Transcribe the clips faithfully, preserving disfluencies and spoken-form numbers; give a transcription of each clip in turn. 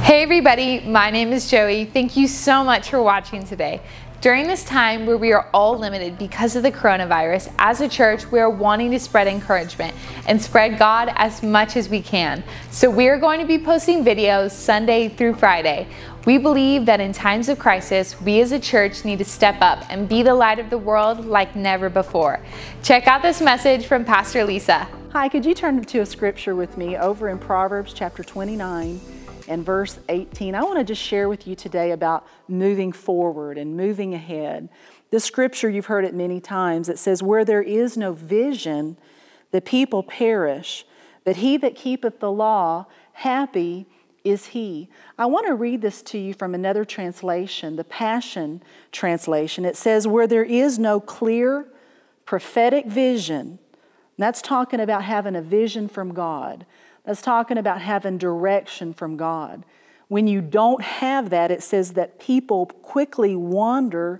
Hey everybody, my name is Joey. Thank you so much for watching today. During this time where we are all limited because of the coronavirus, as a church, we are wanting to spread encouragement and spread God as much as we can. So we are going to be posting videos Sunday through Friday. We believe that in times of crisis, we as a church need to step up and be the light of the world like never before. Check out this message from Pastor Lisa. Hi, could you turn to a scripture with me over in Proverbs chapter twenty-nine? And verse eighteen. I want to just share with you today about moving forward and moving ahead. This scripture, you've heard it many times. It says, where there is no vision, the people perish. But he that keepeth the law, happy is he. I want to read this to you from another translation, the Passion Translation. It says, where there is no clear prophetic vision, and that's talking about having a vision from God. That's talking about having direction from God. When you don't have that, it says that people quickly wander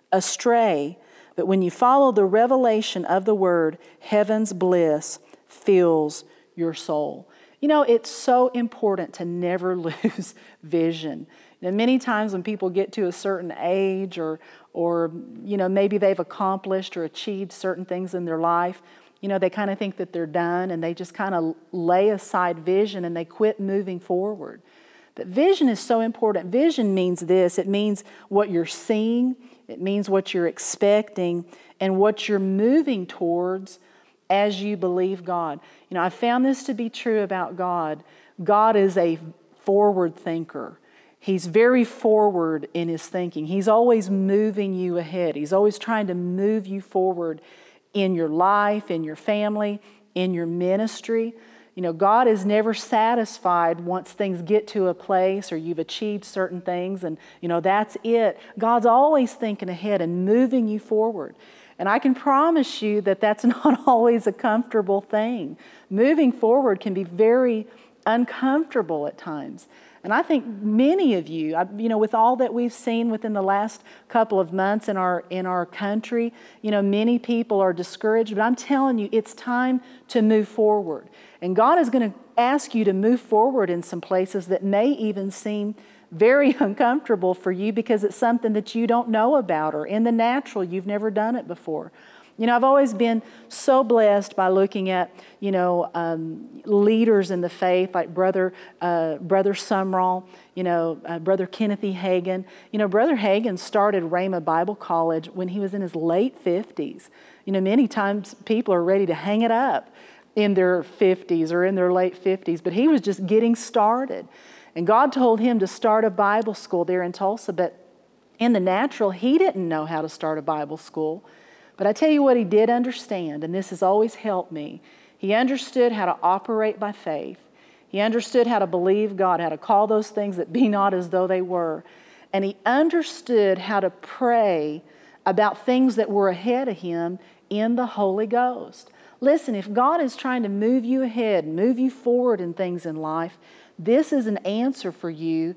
astray. But when you follow the revelation of the Word, heaven's bliss fills your soul. You know, it's so important to never lose vision. You know, many times when people get to a certain age or, or, you know, maybe they've accomplished or achieved certain things in their life, you know, they kind of think that they're done and they just kind of lay aside vision and they quit moving forward. But vision is so important. Vision means this. It means what you're seeing. It means what you're expecting and what you're moving towards as you believe God. You know, I found this to be true about God. God is a forward thinker. He's very forward in his thinking. He's always moving you ahead. He's always trying to move you forward in your life, in your family, in your ministry. You know, God is never satisfied once things get to a place or you've achieved certain things and, you know, that's it. God's always thinking ahead and moving you forward. And I can promise you that that's not always a comfortable thing. Moving forward can be very uncomfortable at times. And I think many of you, you know, with all that we've seen within the last couple of months in our in our country, you know, many people are discouraged. But I'm telling you, it's time to move forward. And God is going to ask you to move forward in some places that may even seem very uncomfortable for you because it's something that you don't know about or in the natural, you've never done it before. You know, I've always been so blessed by looking at, you know, um, leaders in the faith like Brother uh, Brother Sumrall, you know, uh, Brother Kenneth E. Hagin. You know, Brother Hagin started Rhema Bible College when he was in his late fifties. You know, many times people are ready to hang it up in their fifties or in their late fifties, but he was just getting started. And God told him to start a Bible school there in Tulsa, but in the natural, he didn't know how to start a Bible school. But I tell you what he did understand, and this has always helped me. He understood how to operate by faith. He understood how to believe God, how to call those things that be not as though they were. And he understood how to pray about things that were ahead of him in the Holy Ghost. Listen, if God is trying to move you ahead, move you forward in things in life, this is an answer for you.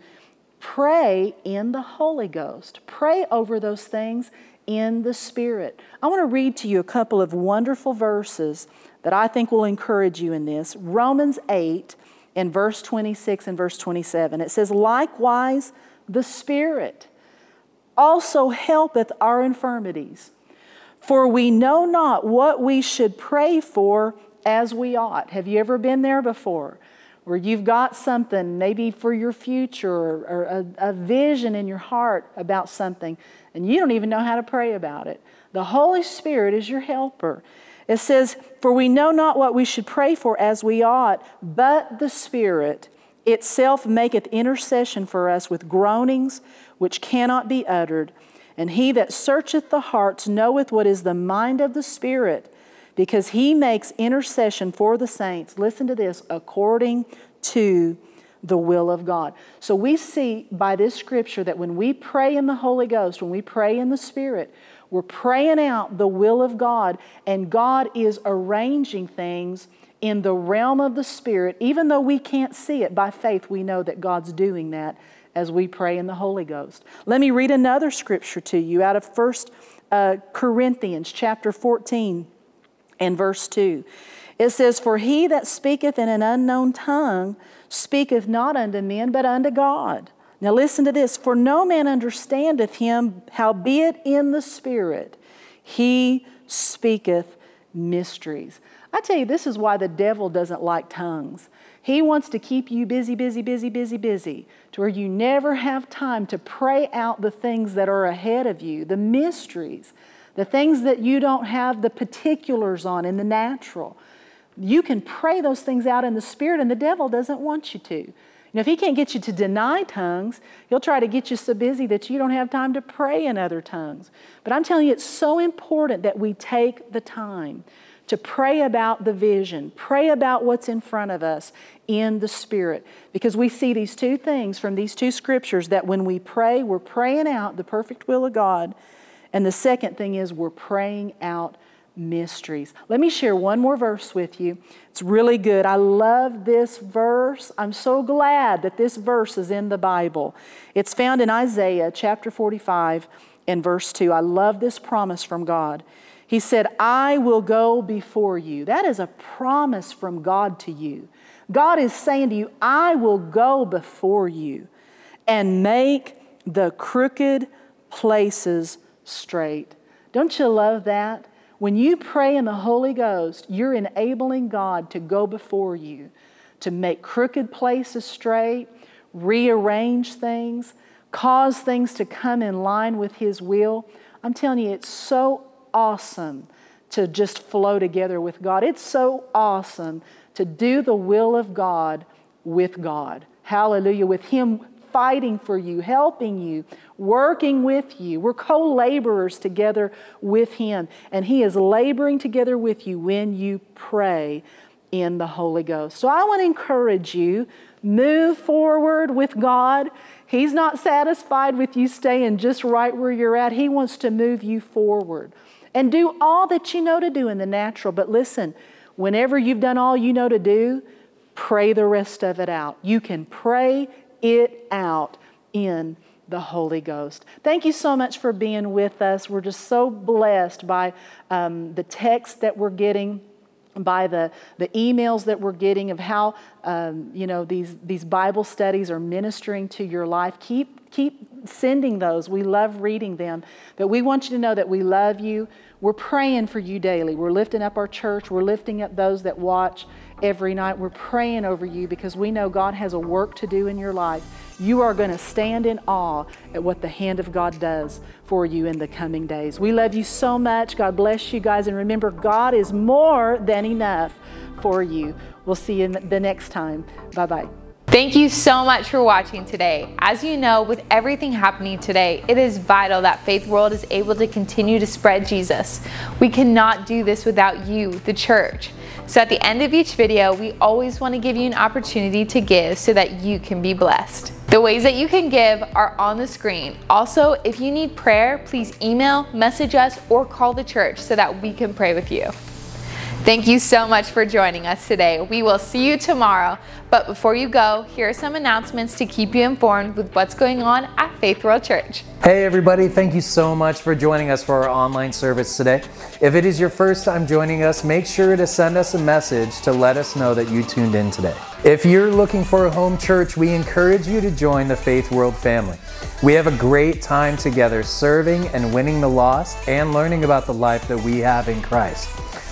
Pray in the Holy Ghost. Pray over those things in the Spirit. I want to read to you a couple of wonderful verses that I think will encourage you in this. Romans eight in verse twenty-six and verse twenty-seven. It says, likewise the Spirit also helpeth our infirmities, for we know not what we should pray for as we ought. Have you ever been there before? Where you've got something maybe for your future or, or a, a vision in your heart about something and you don't even know how to pray about it. The Holy Spirit is your helper. It says, for we know not what we should pray for as we ought, but the Spirit itself maketh intercession for us with groanings which cannot be uttered. And he that searcheth the hearts knoweth what is the mind of the Spirit, because he makes intercession for the saints, listen to this, according to the will of God. So we see by this scripture that when we pray in the Holy Ghost, when we pray in the Spirit, we're praying out the will of God, and God is arranging things in the realm of the Spirit. Even though we can't see it, by faith we know that God's doing that as we pray in the Holy Ghost. Let me read another scripture to you out of First uh, Corinthians chapter fourteen. And verse two, it says, for he that speaketh in an unknown tongue speaketh not unto men, but unto God. Now listen to this. For no man understandeth him, howbeit in the Spirit he speaketh mysteries. I tell you, this is why the devil doesn't like tongues. He wants to keep you busy, busy, busy, busy, busy, to where you never have time to pray out the things that are ahead of you, the mysteries, the things that you don't have the particulars on in the natural. You can pray those things out in the Spirit, and the devil doesn't want you to. You know, if he can't get you to deny tongues, he'll try to get you so busy that you don't have time to pray in other tongues. But I'm telling you, it's so important that we take the time to pray about the vision, pray about what's in front of us in the Spirit. Because we see these two things from these two scriptures, that when we pray, we're praying out the perfect will of God. And the second thing is we're praying out mysteries. Let me share one more verse with you. It's really good. I love this verse. I'm so glad that this verse is in the Bible. It's found in Isaiah chapter forty-five and verse two. I love this promise from God. He said, I will go before you. That is a promise from God to you. God is saying to you, I will go before you and make the crooked places straight. Don't you love that? When you pray in the Holy Ghost, you're enabling God to go before you, to make crooked places straight, rearrange things, cause things to come in line with His will. I'm telling you, it's so awesome to just flow together with God. It's so awesome to do the will of God with God. Hallelujah. With Him fighting for you, helping you, working with you. We're co-laborers together with Him. And He is laboring together with you when you pray in the Holy Ghost. So I want to encourage you, move forward with God. He's not satisfied with you staying just right where you're at. He wants to move you forward. And do all that you know to do in the natural. But listen, whenever you've done all you know to do, pray the rest of it out. You can pray it out in the Holy Ghost. Thank you so much for being with us. We're just so blessed by um, the text that we're getting, by the, the emails that we're getting of how um, you know these, these Bible studies are ministering to your life. Keep, keep sending those. We love reading them. But we want you to know that we love you. We're praying for you daily. We're lifting up our church. We're lifting up those that watch every night. We're praying over you because we know God has a work to do in your life. You are going to stand in awe at what the hand of God does for you in the coming days. We love you so much. God bless you guys. And remember, God is more than enough for you. We'll see you the next time. Bye-bye. Thank you so much for watching today. As you know, with everything happening today, it is vital that Faith World is able to continue to spread Jesus. We cannot do this without you, the church. So at the end of each video, we always want to give you an opportunity to give so that you can be blessed. The ways that you can give are on the screen. Also, if you need prayer, please email, message us, or call the church so that we can pray with you. Thank you so much for joining us today. We will see you tomorrow. But before you go, here are some announcements to keep you informed with what's going on at Faith World Church. Hey everybody, thank you so much for joining us for our online service today. If it is your first time joining us, make sure to send us a message to let us know that you tuned in today. If you're looking for a home church, we encourage you to join the Faith World family. We have a great time together serving and winning the lost and learning about the life that we have in Christ.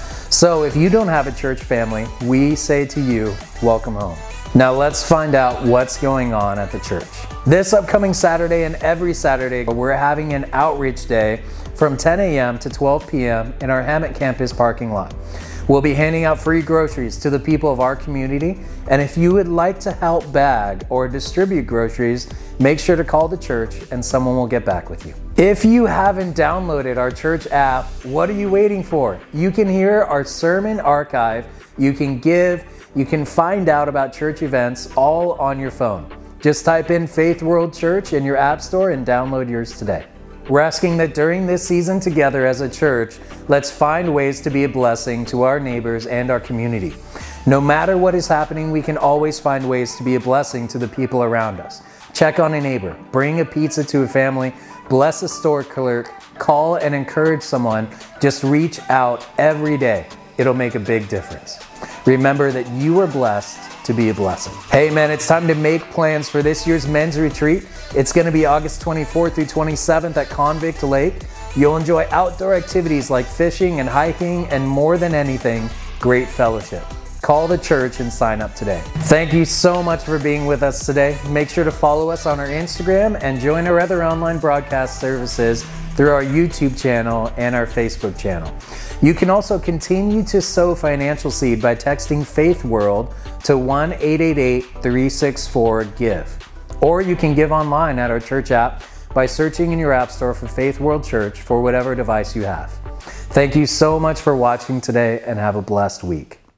So if you don't have a church family, we say to you, welcome home. Now let's find out what's going on at the church. This upcoming Saturday and every Saturday, we're having an outreach day from ten A M to twelve P M in our Hammett campus parking lot. We'll be handing out free groceries to the people of our community, and if you would like to help bag or distribute groceries, make sure to call the church and someone will get back with you. If you haven't downloaded our church app, what are you waiting for? You can hear our sermon archive, you can give, you can find out about church events all on your phone. Just type in Faith World Church in your app store and download yours today. We're asking that during this season together as a church, let's find ways to be a blessing to our neighbors and our community. No matter what is happening, we can always find ways to be a blessing to the people around us. Check on a neighbor, bring a pizza to a family, bless a store clerk, call and encourage someone. Just reach out every day. It'll make a big difference. Remember that you are blessed to be a blessing. Hey man, it's time to make plans for this year's men's retreat. It's going to be August twenty-fourth through twenty-seventh at Convict Lake. You'll enjoy outdoor activities like fishing and hiking, and more than anything, great fellowship. Call the church and sign up today. Thank you so much for being with us today. Make sure to follow us on our Instagram and join our other online broadcast services through our YouTube channel and our Facebook channel. You can also continue to sow financial seed by texting Faith World to one eight eight eight, three six four, give. Or you can give online at our church app by searching in your app store for Faith World Church for whatever device you have. Thank you so much for watching today, and have a blessed week.